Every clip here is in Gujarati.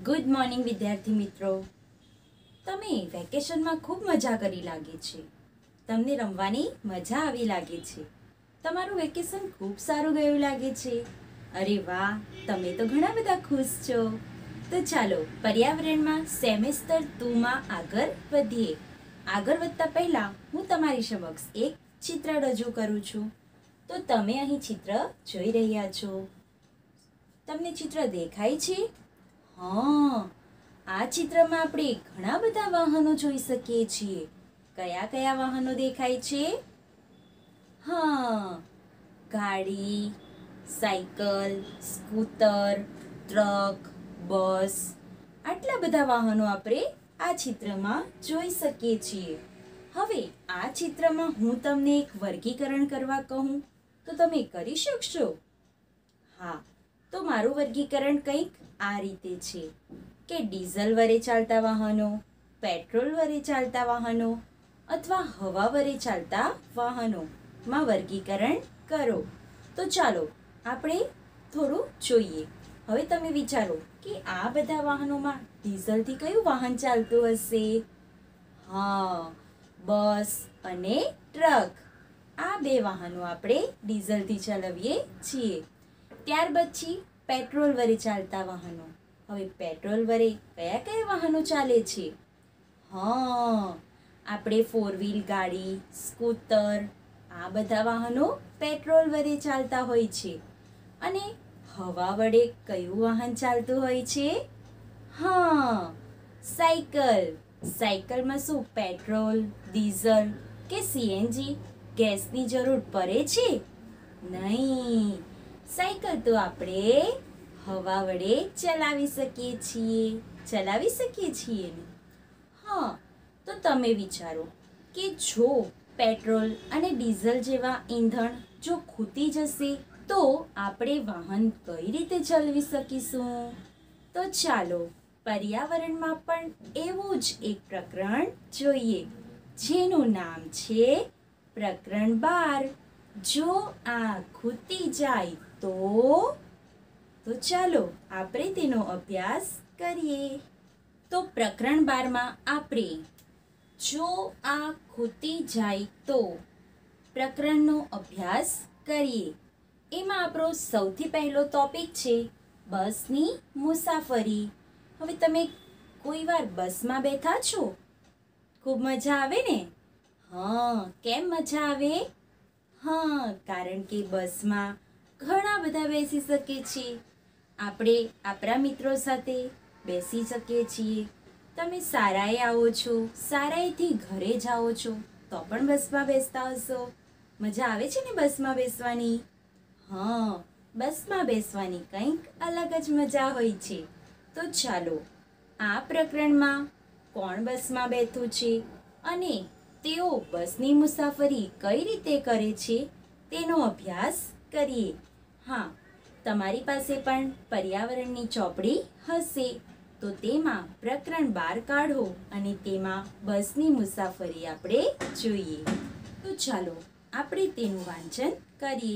ગુડ મોર્નિંગ વિદ્યાર્થી મિત્રો. તમે વેકેશનમાં ખૂબ મજા કરી લાગે છે. તમને રમવાની મજા આવી લાગે છે. તમારું વેકેશન ખૂબ સારું ગયું લાગે છે. અરે વાહ, તમે તો ઘણા બધા ખુશ છો. તો ચાલો પર્યાવરણમાં સેમેસ્ટર 2માં આગળ વધીએ. આગળ વધતા પહેલા હું તમારી સમક્ષ એક ચિત્ર રજૂ કરું છું. તો તમે અહીં ચિત્ર જોઈ રહ્યા છો. તમને ચિત્ર દેખાય છે? હા, આ ચિત્રમાં આપણે ઘણા બધા વાહનો જોઈ શકીએ છીએ. કયા કયા વાહનો દેખાય છે? હા, ગાડી, સાયકલ, સ્કૂટર, ટ્રક, બસ, આટલા બધા વાહનો આપણે આ ચિત્રમાં જોઈ શકીએ છીએ. હવે આ ચિત્રમાં હું તમને એક વર્ગીકરણ કરવા કહું તો તમે કરી શકશો? હા, તો મારું વર્ગીકરણ કંઈક આ રીતે છે કે ડીઝલ વડે ચાલતા વાહનો, પેટ્રોલ વડે ચાલતા વાહનો અથવા હવા વડે ચાલતા વાહનોમાં વર્ગીકરણ કરો. તો ચાલો આપણે થોડું જોઈએ. હવે તમે વિચારો કે આ બધા વાહનોમાં ડીઝલથી કયું વાહન ચાલતું હશે? હા, બસ અને ટ્રક. આ બે વાહનો આપણે ડીઝલથી ચલાવીએ છીએ. ત્યાર પછી પેટ્રોલ વડે ચાલતા વાહનો. હવે પેટ્રોલ વડે કયા કયા વાહનો ચાલે છે? હા, આપણે 4 વ્હીલ ગાડી, સ્કૂટર, આ બધા વાહનો પેટ્રોલ વડે ચાલતા હોય છે. અને હવા વડે કયું વાહન ચાલતું હોય છે? હા, સાયકલ. સાયકલમાં શું પેટ્રોલ, ડીઝલ કે સીએનજી ગેસની જરૂર પડે છે? નહીં, સાયકલ તો આપણે હવા વડે ચલાવી શકીએ છીએ ને? હા, તો તમે વિચારો કે જો પેટ્રોલ અને ડીઝલ જેવા ઈંધણ જો ખૂટી જશે તો આપણે વાહન કઈ રીતે ચલાવી શકીશું? તો ચાલો પર્યાવરણમાં પણ એવું જ એક પ્રકરણ જોઈએ જેનું નામ છે પ્રકરણ 12. જો આ ખૂટી જાય તો ચાલો આપણે તેનો અભ્યાસ કરીએ. તો પ્રકરણ 12માં આપણે જો આ ખૂટી જાય તો પ્રકરણનો અભ્યાસ કરીએ. એમાં આપણો સૌથી પહેલો ટોપિક છે બસની મુસાફરી. હવે તમે કોઈ વાર બસમાં બેઠા છો? ખૂબ મજા આવે ને? હા, કેમ મજા આવે? હા, કારણ કે બસમાં ઘણા બધા બેસી શકે છે. આપણે આપણા મિત્રો સાથે બેસી શકીએ છીએ. તમે શાળાએ આવો છો, શાળાએથી ઘરે જાઓ છો તો પણ બસમાં બેસતા હશો. મજા આવે છે ને બસમાં બેસવાની? હા, બસમાં બેસવાની કંઈક અલગ જ મજા હોય છે. તો ચાલો આ પ્રકરણમાં કોણ બસમાં બેઠું છે અને તેઓ બસની મુસાફરી કઈ રીતે કરે છે તેનો અભ્યાસ કરીએ. હા, તમારી પાસે પણ પર્યાવરણની ચોપડી હશે તો તેમાં પ્રકરણ 12 કાઢો અને તેમાં બસની મુસાફરી આપણે જોઈએ. તો ચાલો આપણે તેનું વાંચન કરીએ.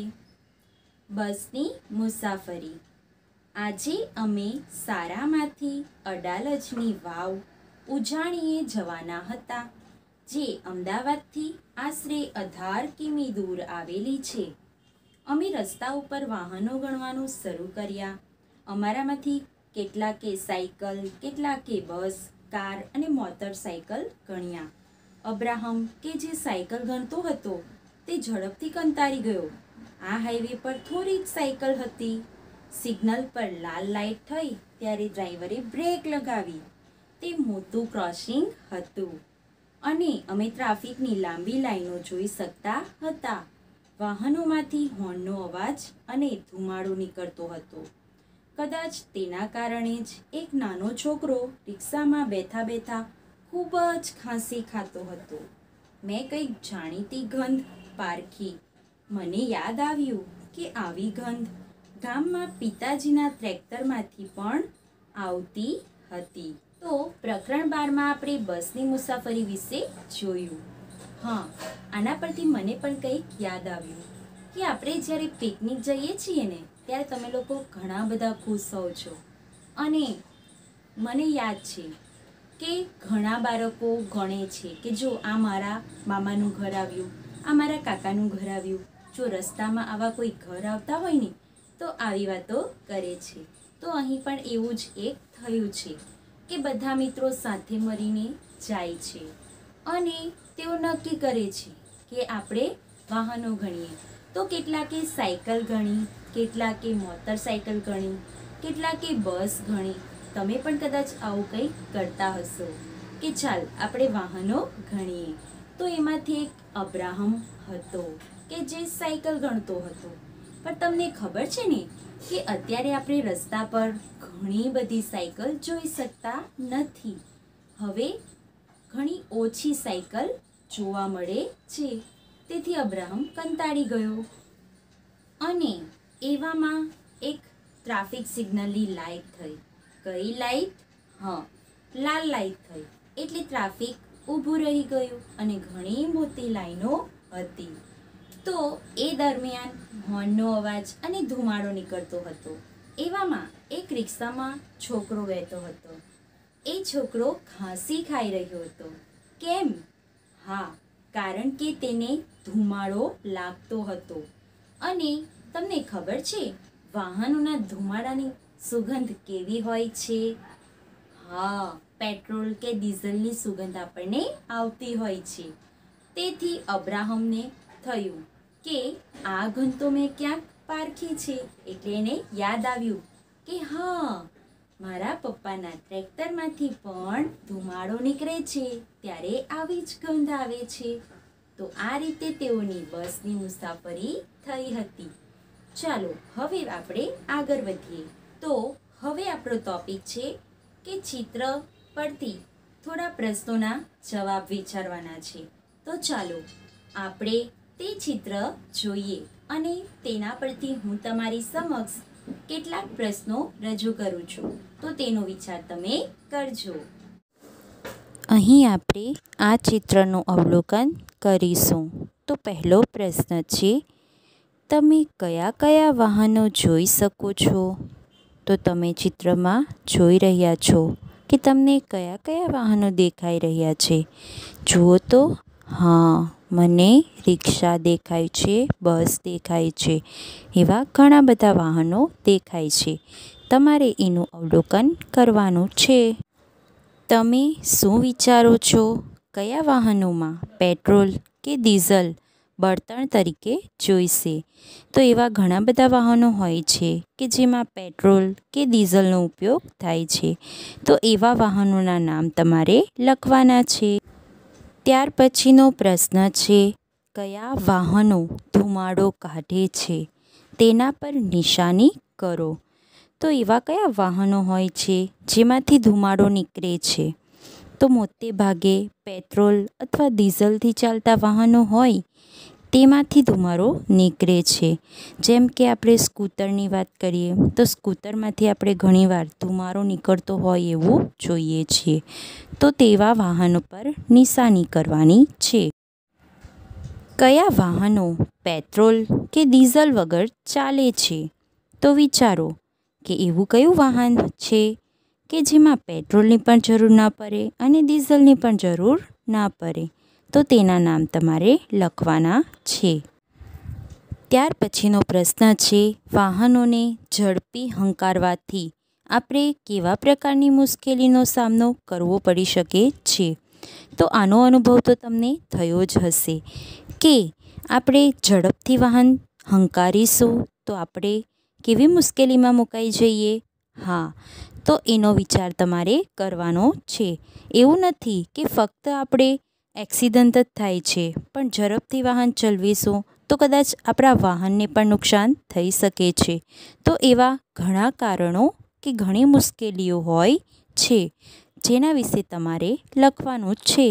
બસની મુસાફરી. આજે અમે શાળામાંથી અડાલજની વાવ ઉજાણીએ જવાના હતા, જે અમદાવાદથી આશરે 18 કિમી દૂર આવેલી છે. અમે રસ્તા ઉપર વાહનો ગણવાનું શરૂ કર્યા. અમારામાંથી કેટલાકે સાયકલ, કેટલાકે બસ, કાર અને મોટરસાયકલ ગણ્યા. અબ્રાહમ કે જે સાયકલ ગણતો હતો તે ઝડપથી કંટાળી ગયો. આ હાઈવે પર થોડી જ સાયકલ હતી. સિગ્નલ પર લાલ લાઈટ થઈ ત્યારે ડ્રાઈવરે બ્રેક લગાવી. તે મોટું ક્રોસિંગ હતું અને અમે ટ્રાફિકની લાંબી લાઈનો જોઈ શકતા હતા. વાહનોમાંથી હોર્નનો અવાજ અને ધુમાડો નીકળતો હતો. કદાચ તેના કારણે જ એક નાનો છોકરો રિક્ષામાં બેઠા બેઠા ખૂબ જ ખાંસી ખાતો હતો. મેં કંઈક જાણીતી ગંધ પારખી. મને યાદ આવ્યું કે આવી ગંધ ગામમાં પિતાજીના ટ્રેક્ટરમાંથી પણ આવતી હતી. તો પ્રકરણ 12માં આપણે બસની મુસાફરી વિશે જોયું. હા, આના પરથી મને પણ કંઈક યાદ આવ્યું કે આપણે જ્યારે પિકનિક જઈએ છીએ ને ત્યારે તમે લોકો ઘણા બધા ખુશ હોવ છો અને મને યાદ છે કે ઘણા બાળકો ગણે છે કે જો આ મારા મામાનું ઘર આવ્યું, આ મારા કાકાનું ઘર આવ્યું. જો રસ્તામાં આવા કોઈ ઘર આવતા હોય ને તો આવી વાતો કરે છે. તો અહીં પણ એવું જ એક થયું છે કે બધા મિત્રો સાથે મળીને જાય છે અને તેઓ નક્કી કરે છે કે આપણે વાહનો ગણીએ. તો કેટલાકે સાયકલ ગણી, કેટલાકે મોટરસાયકલ ગણી, કેટલાકે બસ ગણી. તમે પણ કદાચ આવું કંઈ કરતા હશો કે ચાલ આપણે વાહનો ગણીએ. તો એમાંથી એક અબ્રાહમ હતો કે જે સાયકલ ગણતો હતો. પણ તમને ખબર છે ને કે અત્યારે આપણે રસ્તા પર ઘણી બધી સાયકલ જોઈ શકતા નથી. હવે ઘણી ઓછી સાયકલ જોવા મળે છે. તેથી અબ્રાહમ કંટાળી ગયો અને એવામાં એક ટ્રાફિક સિગ્નલની લાઈટ થઈ. કઈ લાઈટ? હા, લાલ લાઈટ થઈ. એટલે ટ્રાફિક ઊભું રહી ગયું અને ઘણી મોટી લાઈનો હતી. તો એ દરમિયાન હોર્નનો અવાજ અને ધુમાડો નીકળતો હતો. એવામાં એક રિક્ષામાં છોકરો બેઠો હતો. એ છોકરો ખાંસી ખાઈ રહ્યો હતો. કેમ? હા, કારણ કે તેને ધુમાડો લાગતો હતો. અને તમને ખબર છે વાહનોના ધુમાડાની સુગંધ કેવી હોય છે? હા, પેટ્રોલ કે ડીઝલની સુગંધ આપણને આવતી હોય છે. તેથી અબ્રાહમને થયું કે આ ગંધ તો મેં ક્યાંક પારખી છે. એટલે એને યાદ આવ્યું કે હા, મારા પપ્પાના ટ્રેક્ટરમાંથી પણ ધુમાડો નીકળે છે ત્યારે આવી જ ગંધ આવે છે. તો આ રીતે તેઓની બસની મુસાફરી થઈ હતી. ચાલો હવે આપણે આગળ વધીએ. તો હવે આપણો ટોપિક છે કે ચિત્ર પરથી થોડા પ્રશ્નોના જવાબ વિચારવાના છે. તો ચાલો આપણે તે ચિત્ર જોઈએ અને તેના પરથી હું તમારી સમક્ષ કેટલાક પ્રશ્નો રજૂ કરું છું. તો તેનો વિચાર તમે કરજો. અહીં આપણે આ ચિત્રનું અવલોકન કરીશું. તો પહેલો પ્રશ્ન છે, તમે કયા કયા વાહનો જોઈ શકો છો? તો તમે ચિત્રમાં જોઈ રહ્યા છો કે તમને કયા કયા વાહનો દેખાઈ રહ્યા છે. જુઓ તો, હા, મને રિક્ષા દેખાય છે, બસ દેખાય છે. એવા ઘણા બધા વાહનો દેખાય છે. તમારે એનું અવલોકન કરવાનું છે. તમે શું વિચારો છો? કયા વાહનોમાં પેટ્રોલ કે ડીઝલ બળતણ તરીકે જોઈશે? તો એવા ઘણા બધા વાહનો હોય છે કે જેમાં પેટ્રોલ કે ડીઝલનો ઉપયોગ થાય છે. તો એવા વાહનોના નામ તમારે લખવાના છે. ત્યાર પછીનો પ્રશ્ન છે, કયા વાહનો ધુમાડો કાઢે છે? તેના પર નિશાની કરો. તો એવા કયા વાહનો હોય છે જેમાંથી ધુમાડો નીકળે છે? તો મોટે ભાગે પેટ્રોલ અથવા ડીઝલથી ચાલતા વાહનો હોય તેમાંથી ધુમાડો નીકળે છે. જેમ કે આપણે સ્કૂટરની વાત કરીએ તો સ્કૂટરમાંથી આપણે ઘણીવાર ધુમાડો નીકળતો હોય એવું જોઈએ છીએ. તો તેવા વાહનો પર નિશાની કરવાની છે. કયા વાહનો પેટ્રોલ કે ડીઝલ વગર ચાલે છે? તો વિચારો કે એવું કયું વાહન છે કે જેમાં પેટ્રોલની પણ જરૂર ના પડે અને ડીઝલની પણ જરૂર ના પડે. તો તેના નામ તમારે લખવાના છે. ત્યાર પછીનો પ્રશ્ન છે, વાહનોને ઝડપી હંકારવાથી આપણે કેવા પ્રકારની મુશ્કેલીનો સામનો કરવો પડી શકે છે? તો આનો અનુભવ તો તમને થયો જ હશે કે આપણે ઝડપથી વાહન હંકારીશું તો આપણે કેવી મુશ્કેલીમાં મુકાઈ જઈએ. હા, તો એનો વિચાર તમારે કરવાનો છે. એવું નથી કે ફક્ત આપણે એક્સિડન્ટ જ થાય છે, પણ ઝડપથી વાહન ચલાવીશું તો કદાચ આપણા વાહનને પણ નુકસાન થઈ શકે છે. તો એવા ઘણા કારણો કે ઘણી મુશ્કેલીઓ હોય છે જેના વિશે તમારે લખવાનું છે.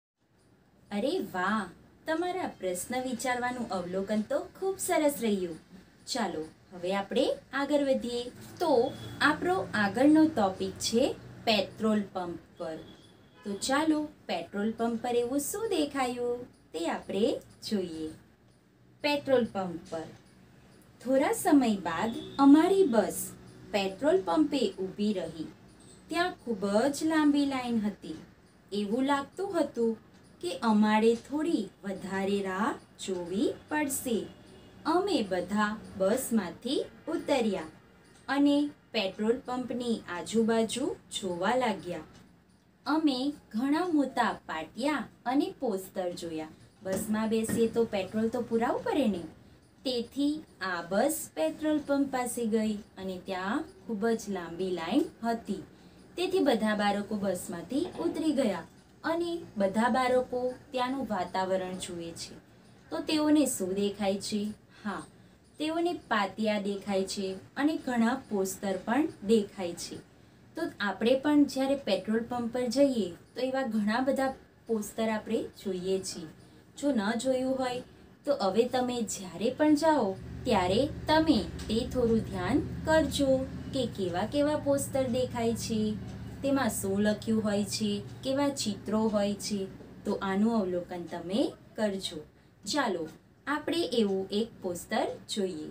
અરે વાહ, તમારા પ્રશ્ન વિચારવાનું અવલોકન તો ખૂબ સરસ રહ્યું. ચાલો હવે આપણે આગળ વધીએ. તો આપણો આગળનો ટોપિક છે પેટ્રોલ પંપ પર. તો ચાલો પેટ્રોલ પંપ પર એવું શું દેખાયું તે આપણે જોઈએ. પેટ્રોલ પંપ પર થોડા સમય બાદ અમારી બસ પેટ્રોલ પંપે ઊભી રહી. ત્યાં ખૂબ જ લાંબી લાઈન હતી. એવું લાગતું હતું કે અમારે થોડી વધારે રાહ જોવી પડશે. અમે બધા બસમાંથી ઉતર્યા અને પેટ્રોલ પંપની આજુબાજુ જોવા લાગ્યા. અમે ઘણા મોટા પાટિયા અને પોસ્ટર જોયા. બસમાં બેસીએ તો પેટ્રોલ તો પુરાવું પડે ને. તેથી આ બસ પેટ્રોલ પંપ પાસે ગઈ અને ત્યાં ખૂબ જ લાંબી લાઈન હતી. તેથી બધા બાળકો બસમાંથી ઉતરી ગયા અને બધા બાળકો ત્યાંનું વાતાવરણ જુએ છે. તો તેઓને શું દેખાય છે? હા, તેઓને પાટિયા દેખાય છે અને ઘણા પોસ્ટર પણ દેખાય છે. તો આપણે પણ જ્યારે પેટ્રોલ પંપ પર જઈએ તો એવા ઘણા બધા પોસ્ટર આપણે જોઈએ છીએ. જો ન જોયું હોય તો હવે તમે જ્યારે પણ જાઓ ત્યારે તમે તે થોડું ધ્યાન કરજો કે કેવા કેવા પોસ્ટર દેખાય છે, તેમાં શું લખ્યું હોય છે, કેવા ચિત્રો હોય છે. તો આનું અવલોકન તમે કરજો. ચાલો આપણે એવું એક પોસ્ટર જોઈએ.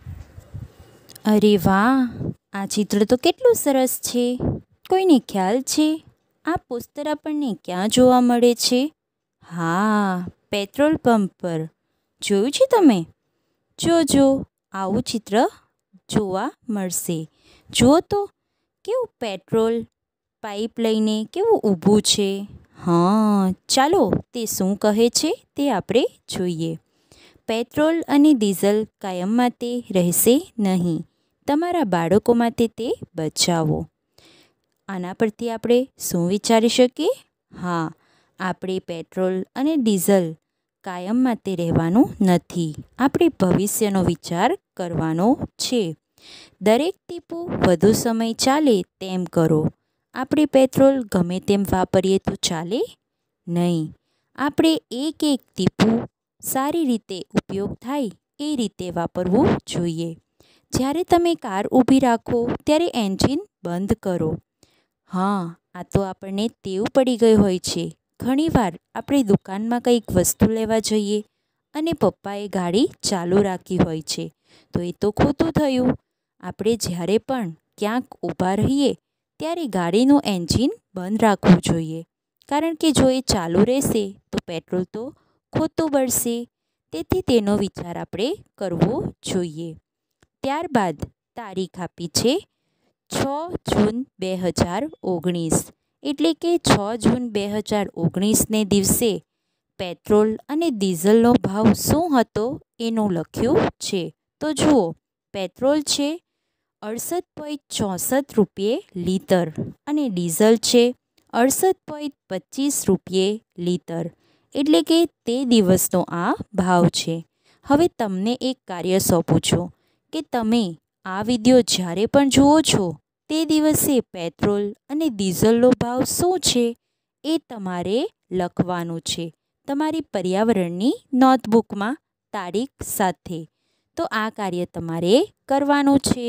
અરે વાહ, આ ચિત્ર તો કેટલું સરસ છે. કોઈને ખ્યાલ છે આ પોસ્ટર આપણને ક્યાં જોવા મળે છે? હા, પેટ્રોલ પંપ પર. જોયું છે તમે? જોજો, આવું ચિત્ર જોવા મળશે. જુઓ તો કેવું પેટ્રોલ પાઇપ લઈને કેવું ઊભું છે. હા, ચાલો તે શું કહે છે તે આપણે જોઈએ. પેટ્રોલ અને ડીઝલ કાયમ માટે રહેશે નહીં. તમારા બાળકો માટે તે બચાવો. આના પરથી આપણે શું વિચારી શકીએ? હા, આપણે પેટ્રોલ અને ડીઝલ કાયમ માટે રહેવાનું નથી. આપણે ભવિષ્યનો વિચાર કરવાનો છે. દરેક ટીપું વધુ સમય ચાલે તેમ કરો. આપણે પેટ્રોલ ગમે તેમ વાપરીએ તો ચાલે નહીં. આપણે એક એક ટીપું સારી રીતે ઉપયોગ થાય એ રીતે વાપરવું જોઈએ. જ્યારે તમે કાર ઊભી રાખો ત્યારે એન્જિન બંધ કરો. હા, આ તો આપણને ટેવ પડી ગઈ હોય છે. ઘણીવાર આપણે દુકાનમાં કંઈક વસ્તુ લેવા જઈએ અને પપ્પાએ ગાડી ચાલુ રાખી હોય છે. તો એ તો ખોટું થયું. આપણે જ્યારે પણ ક્યાંક ઊભા રહીએ ત્યારે ગાડીનું એન્જિન બંધ રાખવું જોઈએ. કારણ કે જો એ ચાલુ રહેશે તો પેટ્રોલ તો ખોટું બળશે. તેથી તેનો વિચાર આપણે કરવો જોઈએ. ત્યારબાદ તારીખ આપી છે 6 જૂન 2019. એટલે કે 6 જૂન 2019ને દિવસે પેટ્રોલ અને ડીઝલનો ભાવ શું હતો એનું લખ્યું છે. તો જુઓ, પેટ્રોલ છે 68.64 રૂપિયે લીટર અને ડીઝલ છે 68.25 રૂપિયે લીટર. એટલે કે તે દિવસનો આ ભાવ છે. હવે તમને એક કાર્ય સોંપું છું કે તમે આ વિડીયો જ્યારે પણ જુઓ છો તે દિવસે પેટ્રોલ અને ડીઝલનો ભાવ શું છે એ તમારે લખવાનું છે તમારી પર્યાવરણની નોટબુકમાં તારીખ સાથે. તો આ કાર્ય તમારે કરવાનું છે.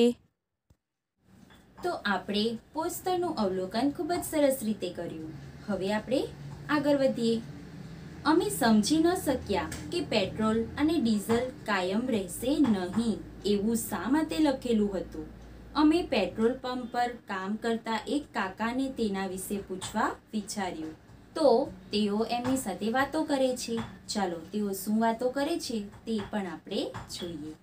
તો આપણે પોસ્ટરનું અવલોકન ખૂબ જ સરસ રીતે કર્યું. હવે આપણે આગળ વધીએ. અમે સમજી ન શક્યા કે પેટ્રોલ અને ડીઝલ કાયમ રહેશે નહીં એવું શા માટે લખેલું હતું. અમે પેટ્રોલ પંપ પર કામ કરતા એક કાકાને તેના વિશે પૂછવા વિચાર્યું. તો તેઓ એમની સાથે વાતો કરે છે. ચાલો તેઓ શું વાતો કરે છે તે પણ આપણે જોઈએ.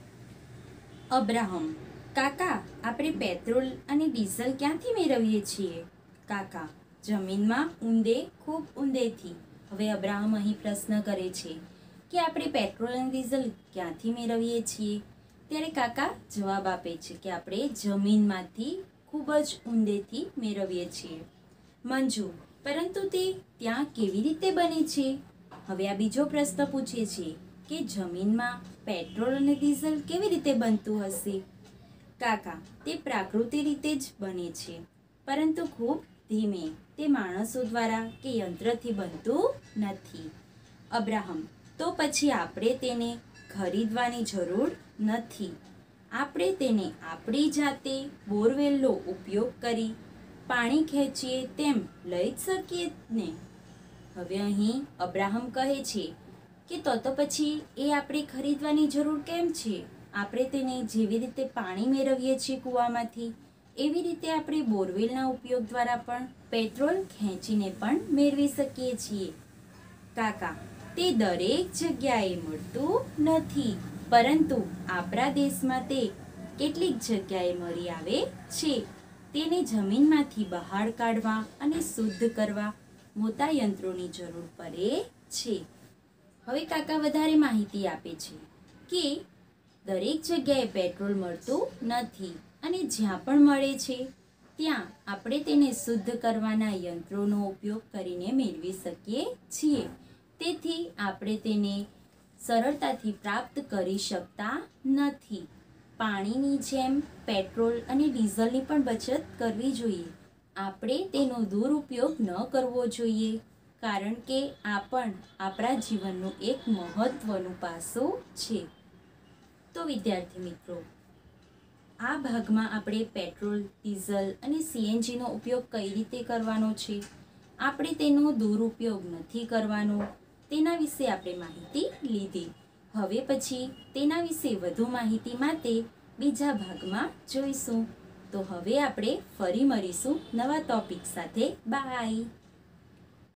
અબ્રાહમ: કાકા, આપણે પેટ્રોલ અને ડીઝલ ક્યાંથી મેળવીએ છીએ? કાકા: જમીનમાં ઊંડે, ખૂબ ઊંડેથી. હવે અબ્રાહમ અહીં પ્રશ્ન કરે છે કે આપણે પેટ્રોલ અને ડીઝલ ક્યાંથી મેળવીએ છીએ? ત્યારે કાકા જવાબ આપે છે કે આપણે જમીનમાંથી ખૂબ જ ઊંડેથી મેળવીએ છીએ. મંજુ: પરંતુ તે ત્યાં કેવી રીતે બને છે? હવે આ બીજો પ્રશ્ન પૂછે છે કે જમીનમાં પેટ્રોલ અને ડીઝલ કેવી રીતે બનતું હશે? કાકા: તે પ્રાકૃતિક રીતે જ બને છે, પરંતુ ખૂબ ધીમે. તે માણસો દ્વારા કે યંત્રથી બનતું નથી. અબ્રાહમ: તો પછી આપણે તેને ખરીદવાની જરૂર નથી. આપણે તેને આપણી જાતે બોરવેલનો ઉપયોગ કરી પાણી ખેંચીએ તેમ લઈ જ શકીએ ને? હવે અહીં અબ્રાહમ કહે છે કે તો પછી એ આપણે ખરીદવાની જરૂર કેમ છે? આપણે તેને જેવી રીતે પાણી મેળવીએ છીએ કૂવામાંથી એવી રીતે આપણે બોરવેલના ઉપયોગ દ્વારા પણ પેટ્રોલ ખેંચીને પણ મેળવી શકીએ છીએ. કાકા, તે દરેક જગ્યાએ મળતું નથી, પરંતુ આપણા દેશમાં તે કેટલીક જગ્યાએ મળી આવે છે. તેને જમીનમાંથી બહાર કાઢવા અને શુદ્ધ કરવા મોટા યંત્રોની જરૂર પડે છે. હવે કાકા વધારે માહિતી આપે છે કે દરેક જગ્યાએ પેટ્રોલ મળતું નથી અને જ્યાં પણ મળે છે ત્યાં આપણે તેને શુદ્ધ કરવાના યંત્રોનો ઉપયોગ કરીને મેળવી શકીએ છીએ. તેથી આપણે તેને સરળતાથી પ્રાપ્ત કરી શકતા નથી. પાણીની જેમ પેટ્રોલ અને ડીઝલની પણ બચત કરવી જોઈએ. આપણે તેનો દુરુપયોગ ન કરવો જોઈએ, કારણ કે આ પણ આપણા જીવનનું એક મહત્વનું પાસું છે. તો વિદ્યાર્થી મિત્રો, આ ભાગમાં આપણે પેટ્રોલ, ડીઝલ અને સીએનજીનો ઉપયોગ કઈ રીતે કરવાનો છે, આપણે તેનો દુરુપયોગ નથી કરવાનો, તેના વિશે આપણે માહિતી લીધી. હવે પછી તેના વિશે વધુ માહિતી માટે બીજા ભાગમાં જોઈશું. તો હવે આપણે ફરી મળીશું નવા ટોપિક સાથે. બાય.